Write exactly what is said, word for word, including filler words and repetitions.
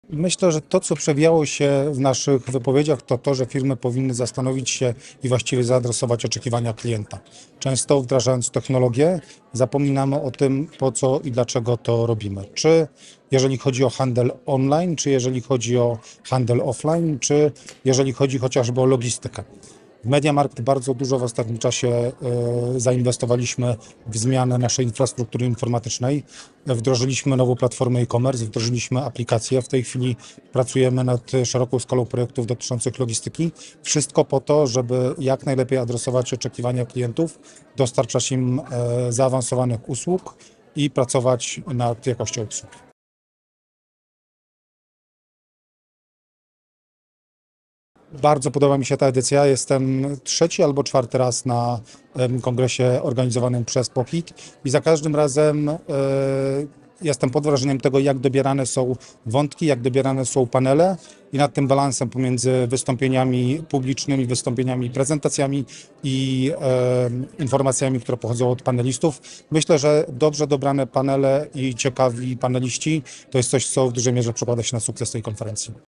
Myślę, że to, co przewijało się w naszych wypowiedziach, to to, że firmy powinny zastanowić się i właściwie zaadresować oczekiwania klienta. Często wdrażając technologię, zapominamy o tym, po co i dlaczego to robimy. Czy jeżeli chodzi o handel online, czy jeżeli chodzi o handel offline, czy jeżeli chodzi chociażby o logistykę. W MediaMarkt bardzo dużo w ostatnim czasie e, zainwestowaliśmy w zmianę naszej infrastruktury informatycznej. Wdrożyliśmy nową platformę e-commerce, wdrożyliśmy aplikację. W tej chwili pracujemy nad szeroką skalą projektów dotyczących logistyki. Wszystko po to, żeby jak najlepiej adresować oczekiwania klientów, dostarczać im e, zaawansowanych usług i pracować nad jakością obsługi. Bardzo podoba mi się ta edycja. Jestem trzeci albo czwarty raz na em, kongresie organizowanym przez Pokit i za każdym razem e, jestem pod wrażeniem tego, jak dobierane są wątki, jak dobierane są panele i nad tym balansem pomiędzy wystąpieniami publicznymi, wystąpieniami, prezentacjami i e, informacjami, które pochodzą od panelistów. Myślę, że dobrze dobrane panele i ciekawi paneliści to jest coś, co w dużej mierze przekłada się na sukces tej konferencji.